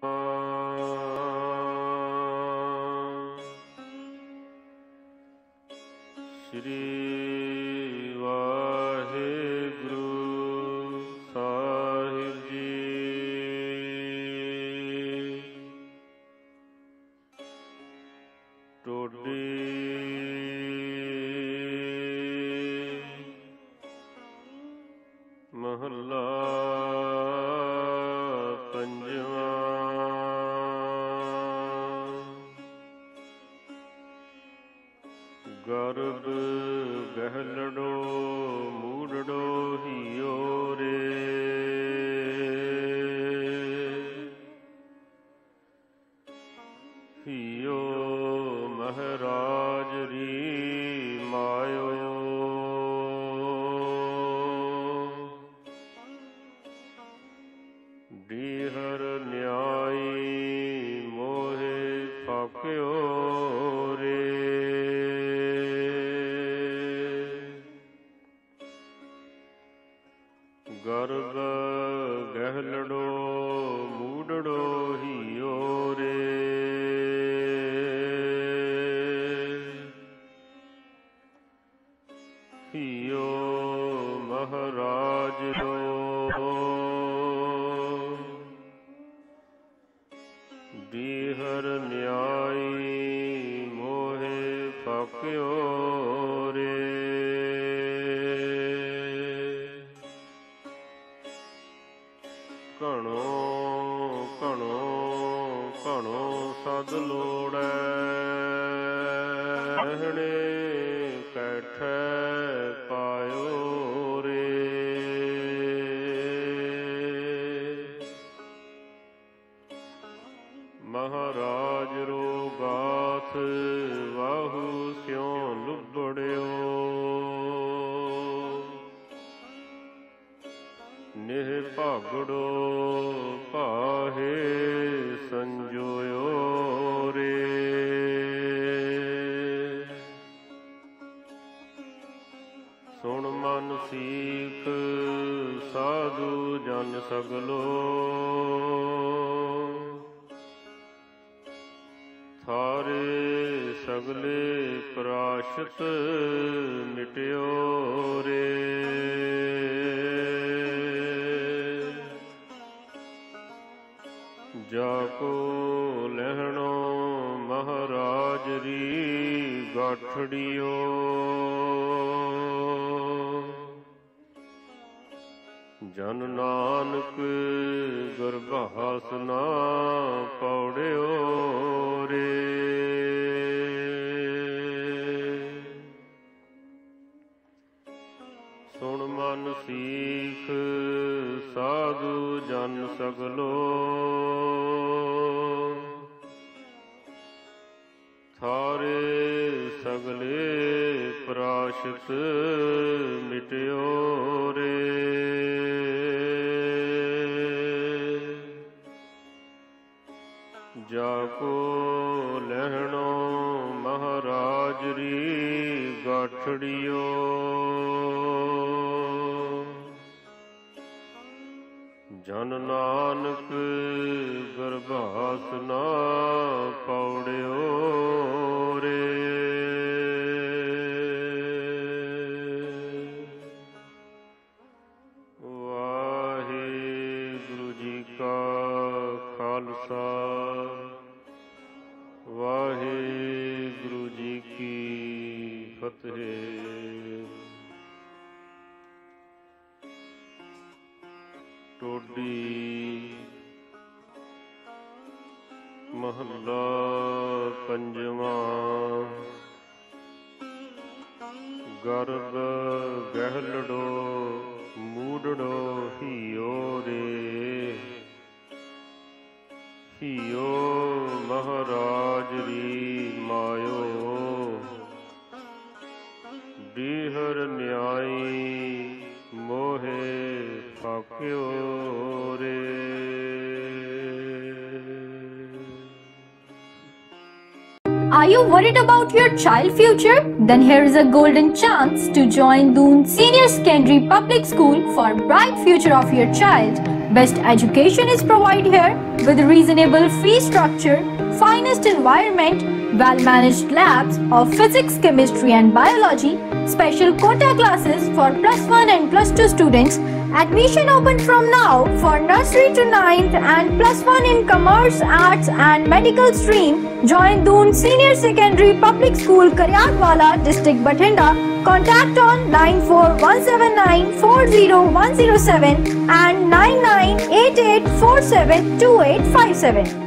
श्री वाहिगुरु साहिब जी। टोडी महला पंजवा। गर्भ गहलड़ो मूड़ड़ो हियो रे। हियो महराज री मायो। डीहर न्यायी मोहे फाक्यो रे। गर्भ गहलड़ो मूड़ड़ो हियो रे। हियो महराज रो। डीहर न्यायी मोहे फाक्यो रे। घणो घणो घणो सद लोड़ै रहणे कैठै पायो रे। महाराज रो गाथ वाहू स्यों लुबड़ियो। निह भागड़ो पाहे संजोयो रे। सुन मन सीख साधु जन सगलो। थारे सगले प्राशत मिट्यो रे। जाको लहणो महाराज री गाठड़ियो। जन नानक गर्भास ना पौड़ियो रे। सुन मन सीख साधु जन सगलो। थारे सगले प्राशत मिट्यो रे। जाको लहणो महाराज री गाठड़ियो। जन नानक गर्भास ना पौड़ियो रे। वाहिगुरु जी का खालसा वाहिगुरु जी की फतेह। टोडी महला पंजवा। गर्भ गहलड़ो मूड़ड़ो हियो रे। हियो महाराज री मायो। डीहर न्यायी मोहे फाक्यो रे। Are you worried about your child's future? Then here is a golden chance to join Doon Senior Secondary Public School for bright future of your child. Best education is provided here with reasonable fee structure, finest environment, well-managed labs of physics, chemistry and biology, special quota classes for +1 and +2 students. Admission open from now for nursery to 9th and +1 in commerce, arts and medical stream. Join Doon Senior Secondary Public School, Karyatwala, District Bathinda. Contact on 9417940107 and 9988472857.